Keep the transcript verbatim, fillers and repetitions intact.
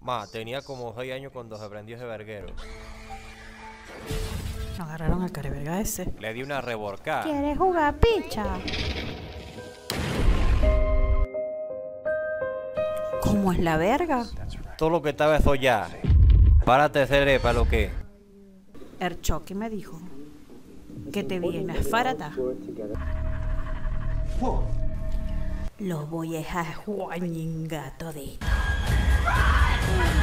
Ma, tenía como seis años cuando se prendió ese verguero. No agarraron al careverga ese. Le di una reborcada. ¿Quieres jugar picha? ¿Cómo es la verga? Todo lo que estaba eso ya. Párate, cere, para lo que. El Chucky me dijo que te vienes farata. Lo voy a dejar jugar gato de